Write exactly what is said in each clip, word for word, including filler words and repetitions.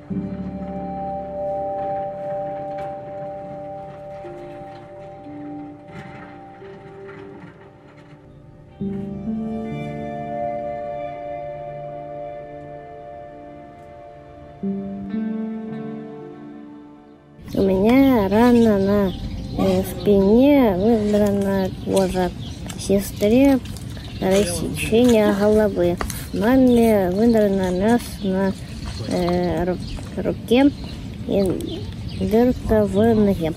У меня рана на э, спине, выдрана кожа, сестре рассечение головы, маме выдрано мясо на э, руке и дырка в ноге.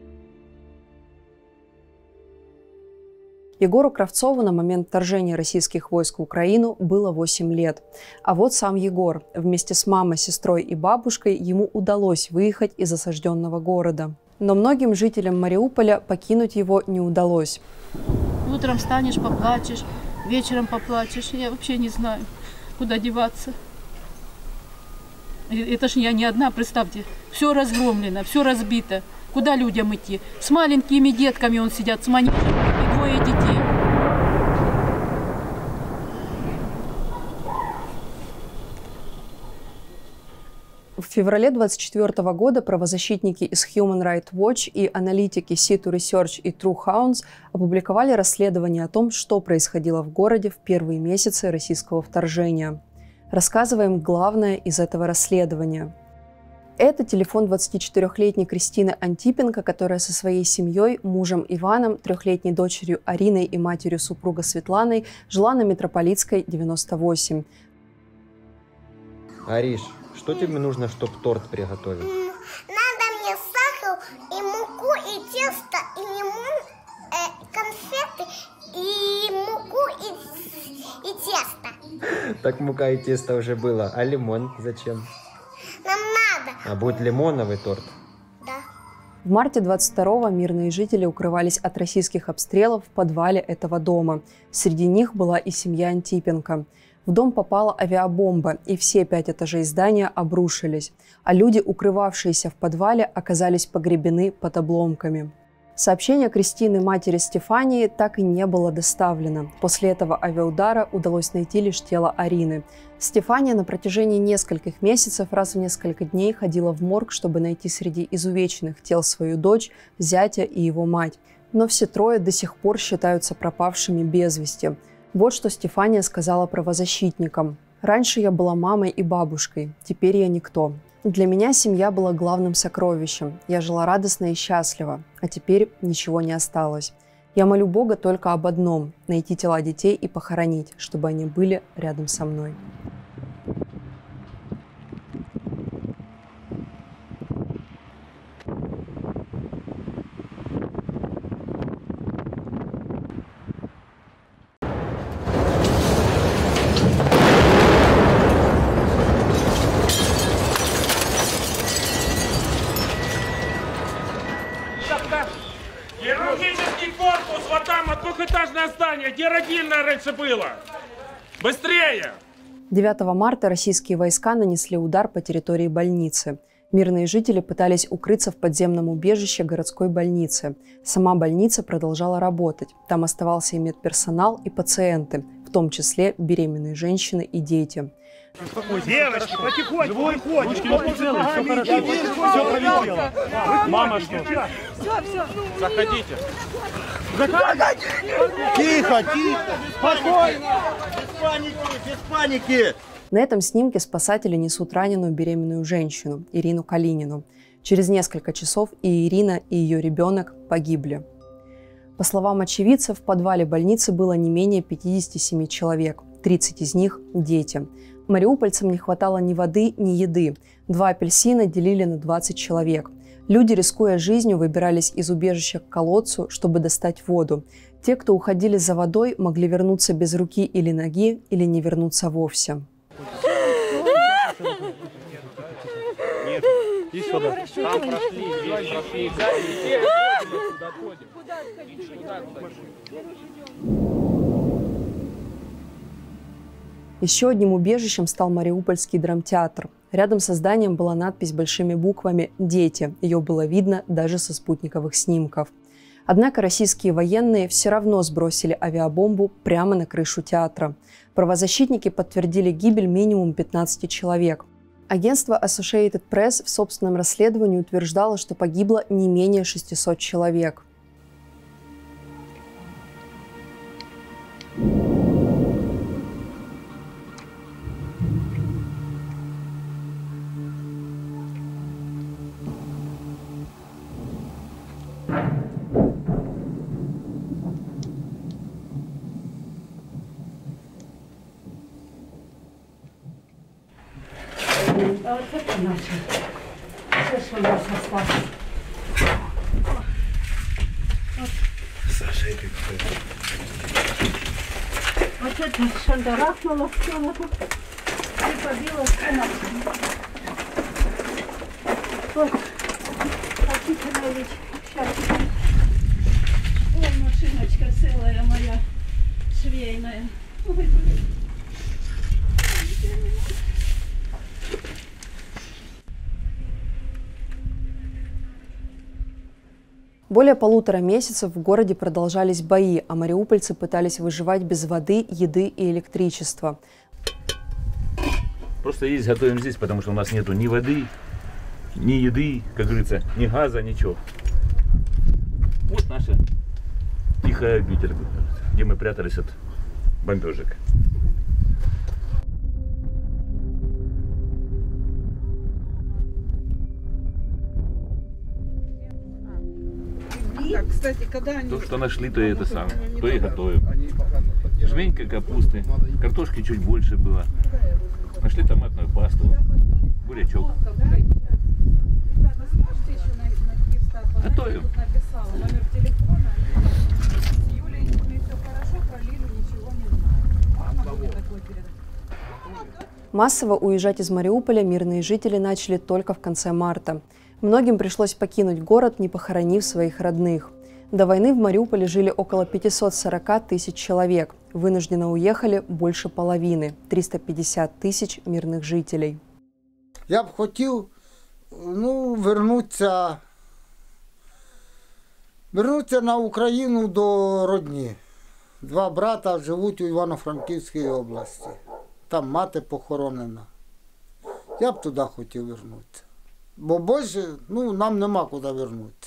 Егору Кравцову на момент вторжения российских войск в Украину было восемь лет. А вот сам Егор. Вместе с мамой, сестрой и бабушкой ему удалось выехать из осажденного города. Но многим жителям Мариуполя покинуть его не удалось. Утром встанешь, поплачешь, вечером поплачешь. Я вообще не знаю, куда деваться. Это ж я не одна, представьте. Все разгромлено, все разбито. Куда людям идти? С маленькими детками он сидят, с манежем и двое детей. В феврале двадцать четвёртого года правозащитники из Human Rights Watch и аналитики Situ Research и True Hounds опубликовали расследование о том, что происходило в городе в первые месяцы российского вторжения. Рассказываем главное из этого расследования. Это телефон двадцатичетырёхлетней Кристины Антипенко, которая со своей семьей, мужем Иваном, трехлетней дочерью Ариной и матерью супруга Светланой жила на Митрополитской, девяносто восемь. Ариш, что тебе нужно, чтобы торт приготовить? Надо мне сахар и муку, и тесто, и лимон, э, конфеты, и муку, и, и тесто. Так мука и тесто уже было. А лимон зачем? Нам надо. А будет лимоновый торт? Да. В марте двадцать второго мирные жители укрывались от российских обстрелов в подвале этого дома. Среди них была и семья Антипенко. В дом попала авиабомба, и все пять этажей здания обрушились, а люди, укрывавшиеся в подвале, оказались погребены под обломками. Сообщение Кристины, матери Стефании, так и не было доставлено. После этого авиаудара удалось найти лишь тело Арины. Стефания на протяжении нескольких месяцев раз в несколько дней ходила в морг, чтобы найти среди изувеченных тел свою дочь, зятя и его мать. Но все трое до сих пор считаются пропавшими без вести. Вот что Стефания сказала правозащитникам. «Раньше я была мамой и бабушкой, теперь я никто. Для меня семья была главным сокровищем. Я жила радостно и счастливо, а теперь ничего не осталось. Я молю Бога только об одном – найти тела детей и похоронить, чтобы они были рядом со мной». Хирургический корпус, вот там, вот двухэтажное здание, где родильное раньше было. Быстрее! девятого марта российские войска нанесли удар по территории больницы. Мирные жители пытались укрыться в подземном убежище городской больницы. Сама больница продолжала работать. Там оставался и медперсонал, и пациенты, в том числе беременные женщины и дети. Девочки, потихоньку, выходим. Ручки не прицелы, все хорошо. Все пролетело. Мама, что? Все, все. Заходите. Заходите. Тихо, тихо. Спокойно. Без паники, без паники. На этом снимке спасатели несут раненую беременную женщину, Ирину Калинину. Через несколько часов и Ирина, и ее ребенок погибли. По словам очевидцев, в подвале больницы было не менее пятидесяти семи человек, тридцать из них – дети. Мариупольцам не хватало ни воды, ни еды. Два апельсина делили на двадцать человек. Люди, рискуя жизнью, выбирались из убежища к колодцу, чтобы достать воду. Те, кто уходили за водой, могли вернуться без руки или ноги, или не вернуться вовсе. Нет, иди сюда. Там прошли, здесь прошли. Куда отходить? Еще одним убежищем стал Мариупольский драмтеатр. Рядом со зданием была надпись большими буквами «Дети». Ее было видно даже со спутниковых снимков. Однако российские военные все равно сбросили авиабомбу прямо на крышу театра. Правозащитники подтвердили гибель минимум пятнадцати человек. Агентство Associated Press в собственном расследовании утверждало, что погибло не менее шестисот человек. А вот это наше. Все, что у нас осталось. Саша, и как Вот это шандарахнуло все на тут. И побило все на. Вот. Хотите налить? Сейчас. Ой, машиночка целая моя. Швейная. Ой, блин. Более полутора месяцев в городе продолжались бои, а мариупольцы пытались выживать без воды, еды и электричества. Просто есть готовим здесь, потому что у нас нету ни воды, ни еды, как говорится, ни газа, ничего. Вот наша тихая обитель, где мы прятались от бомбежек. Так, кстати, когда они... То, что нашли, то и это самое, то и готовим. Жменька капусты, картошки чуть больше было. Нашли томатную пасту, бурячок. Готовим. Массово уезжать из Мариуполя мирные жители начали только в конце марта. Многим пришлось покинуть город, не похоронив своих родных. До войны в Мариуполе жили около пятисот сорока тысяч человек. Вынужденно уехали больше половины – триста пятьдесят тысяч мирных жителей. Я б хотів, ну, вернутися, вернутися на Україну до родні. Два брата живуть у Івано-Франківській області. Там мати похоронена. Я б туди хотів вернутися. Бо більше, ну, нам нема куди вернутися.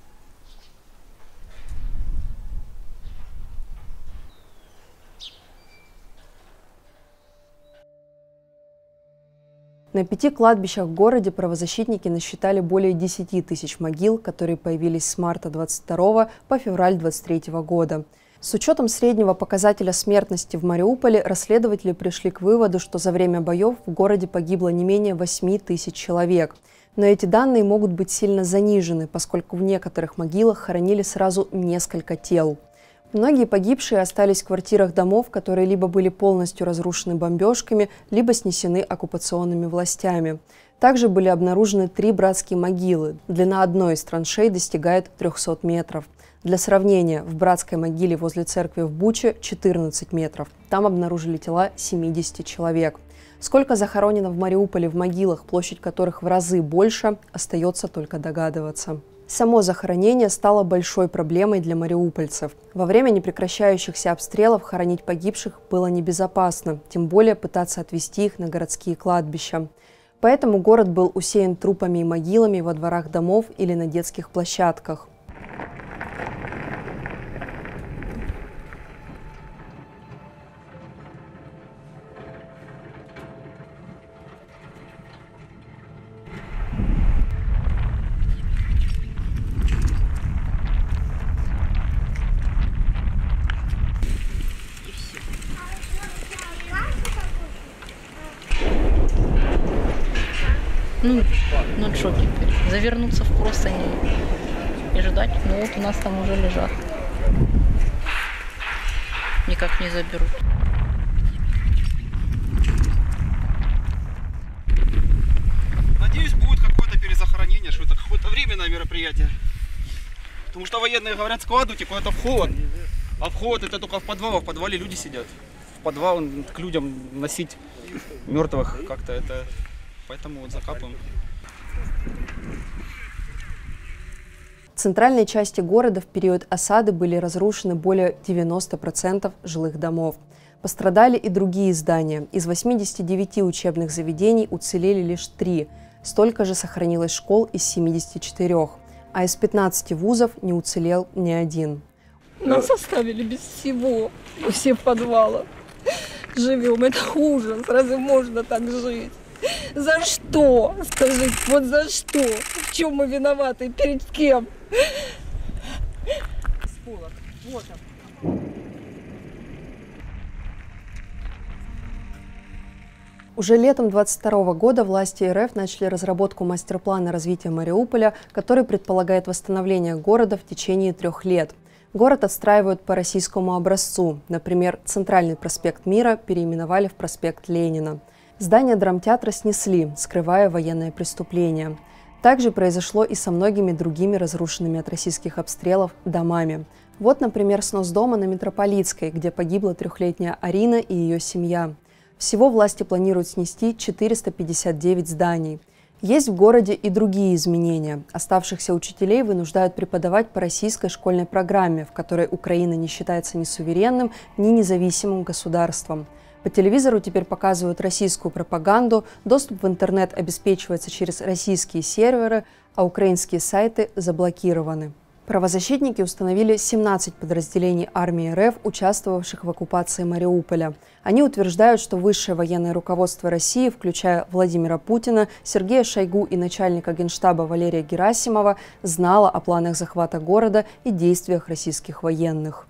На пяти кладбищах в городе правозащитники насчитали более десяти тысяч могил, которые появились с марта двадцать второго по февраль двадцать третьего года. С учетом среднего показателя смертности в Мариуполе расследователи пришли к выводу, что за время боев в городе погибло не менее восьми тысяч человек. Но эти данные могут быть сильно занижены, поскольку в некоторых могилах хоронили сразу несколько тел. Многие погибшие остались в квартирах домов, которые либо были полностью разрушены бомбежками, либо снесены оккупационными властями. Также были обнаружены три братские могилы. Длина одной из траншей достигает трёхсот метров. Для сравнения, в братской могиле возле церкви в Буче четырнадцать метров. Там обнаружили тела семидесяти человек. Сколько захоронено в Мариуполе в могилах, площадь которых в разы больше, остается только догадываться. Само захоронение стало большой проблемой для мариупольцев. Во время непрекращающихся обстрелов хоронить погибших было небезопасно, тем более пытаться отвезти их на городские кладбища. Поэтому город был усеян трупами и могилами во дворах домов или на детских площадках. Ну, ну что теперь? Завернуться в простыни и ждать? Ну вот у нас там уже лежат. Никак не заберут. Надеюсь, будет какое-то перезахоронение, что это какое-то временное мероприятие. Потому что военные говорят, складывайте куда-то вход. А вход это только в подвал, а в подвале люди сидят. В подвал к людям носить мертвых как-то это... Поэтому вот закапываем. В центральной части города в период осады были разрушены более девяноста процентов жилых домов. Пострадали и другие здания. Из восьмидесяти девяти учебных заведений уцелели лишь три. Столько же сохранилось школ из семидесяти четырёх. А из пятнадцати вузов не уцелел ни один. Нас оставили без всего. Мы все в подвалах живем. Это ужас. Разве можно так жить? За что? Скажите, вот за что? В чем мы виноваты? Перед кем? Вот он. Уже летом двадцать второго года власти РФ начали разработку мастер-плана развития Мариуполя, который предполагает восстановление города в течение трех лет. Город отстраивают по российскому образцу. Например, центральный проспект Мира переименовали в проспект Ленина. Здание драмтеатра снесли, скрывая военное преступление. Также произошло и со многими другими разрушенными от российских обстрелов домами. Вот, например, снос дома на Митрополитской, где погибла трехлетняя Арина и ее семья. Всего власти планируют снести четыреста пятьдесят девять зданий. Есть в городе и другие изменения. Оставшихся учителей вынуждают преподавать по российской школьной программе, в которой Украина не считается ни суверенным, ни независимым государством. По телевизору теперь показывают российскую пропаганду, доступ в интернет обеспечивается через российские серверы, а украинские сайты заблокированы. Правозащитники установили семнадцать подразделений армии РФ, участвовавших в оккупации Мариуполя. Они утверждают, что высшее военное руководство России, включая Владимира Путина, Сергея Шойгу и начальника Генштаба Валерия Герасимова, знало о планах захвата города и действиях российских военных.